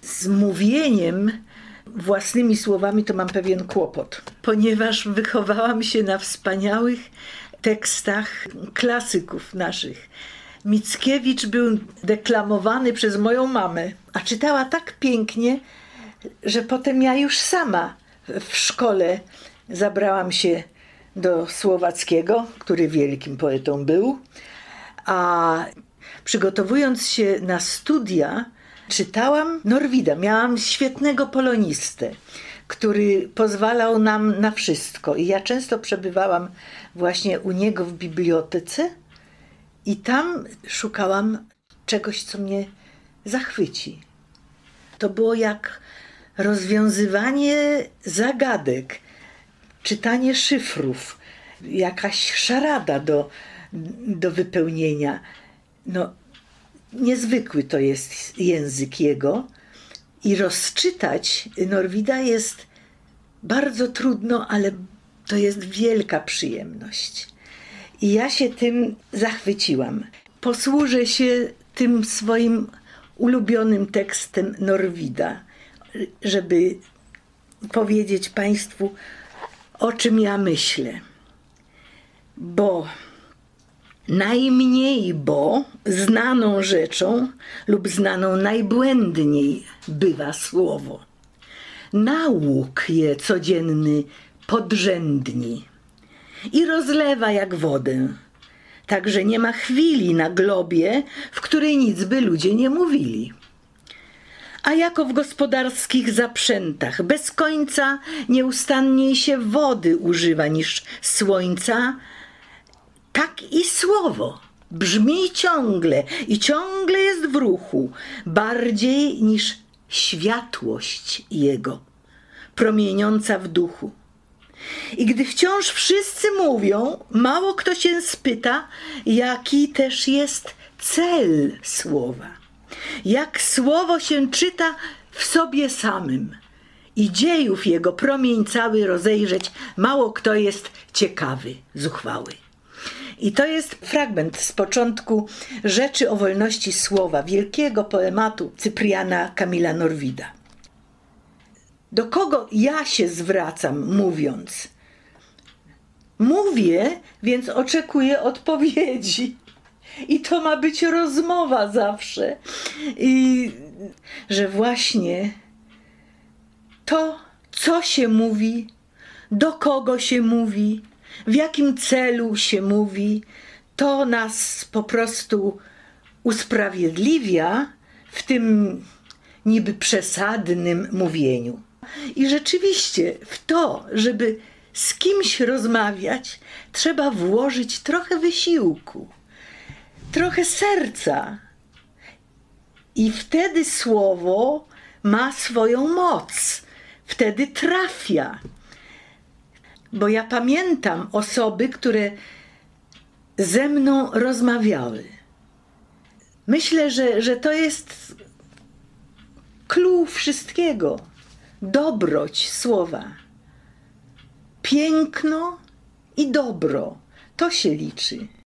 Z mówieniem własnymi słowami to mam pewien kłopot, ponieważ wychowałam się na wspaniałych tekstach klasyków naszych. Mickiewicz był deklamowany przez moją mamę, a czytała tak pięknie, że potem ja już sama w szkole zabrałam się do Słowackiego, który wielkim poetą był, a przygotowując się na studia, czytałam Norwida. Miałam świetnego polonistę, który pozwalał nam na wszystko. I ja często przebywałam właśnie u niego w bibliotece i tam szukałam czegoś, co mnie zachwyci. To było jak rozwiązywanie zagadek, czytanie szyfrów, jakaś szarada do wypełnienia. No, niezwykły to jest język jego i rozczytać Norwida jest bardzo trudno, ale to jest wielka przyjemność. I ja się tym zachwyciłam. Posłużę się tym swoim ulubionym tekstem Norwida, żeby powiedzieć Państwu, o czym ja myślę. Bo najmniej znaną rzeczą lub znaną najbłędniej bywa słowo. Nauk je codzienny podrzędni i rozlewa jak wodę. Także nie ma chwili na globie, w której nic by ludzie nie mówili. A jako w gospodarskich zaprzętach bez końca nieustanniej się wody używa niż słońca, tak i słowo brzmi ciągle i ciągle jest w ruchu, bardziej niż światłość jego, promieniąca w duchu. I gdy wciąż wszyscy mówią, mało kto się spyta, jaki też jest cel słowa. Jak słowo się czyta w sobie samym i dziejów jego promień cały rozejrzeć, mało kto jest ciekawy, zuchwały. I to jest fragment z początku Rzeczy o wolności słowa, wielkiego poematu Cypriana Kamila Norwida. Do kogo ja się zwracam, mówiąc? Mówię, więc oczekuję odpowiedzi. I to ma być rozmowa zawsze. I że właśnie to, co się mówi, do kogo się mówi, w jakim celu się mówi, to nas po prostu usprawiedliwia w tym niby przesadnym mówieniu. I rzeczywiście w to, żeby z kimś rozmawiać, trzeba włożyć trochę wysiłku, trochę serca. I wtedy słowo ma swoją moc. Wtedy trafia. Bo ja pamiętam osoby, które ze mną rozmawiały. Myślę, że to jest clou wszystkiego. Dobroć słowa. Piękno i dobro. To się liczy.